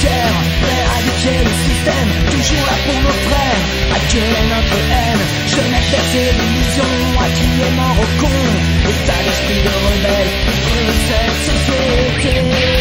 guerre, prêt à niquer le système, toujours là pour nos frères. À quelle est notre haine? Jeunesse bercée d'illusions, à qui est mort au con? État d'esprit de rebelle, contre cette société.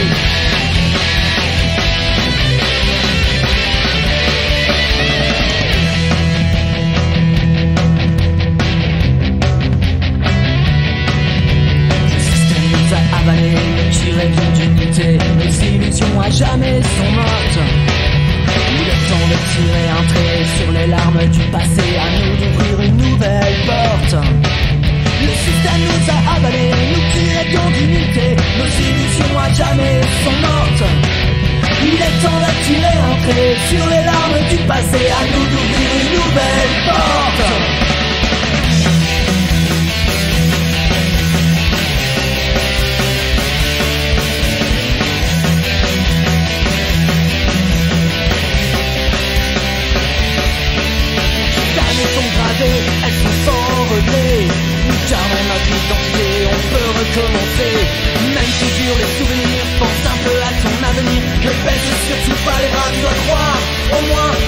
Tiré d'unité, nos illusions à jamais sont mortes. Il est temps de tirer un trait sur les larmes du passé, à nous d'ouvrir une nouvelle porte. Le système nous a avalés, nous qui étions d'unité, nos illusions à jamais sont mortes. Il est temps de tirer un trait sur les larmes du passé, à nous d'ouvrir une nouvelle porte. Elles sont envolées. Nous gardons notre identité, on peut recommencer. Même si dur les souvenirs, pense un peu à ton avenir. Ne baisse surtout pas les bras, tu dois croire au moins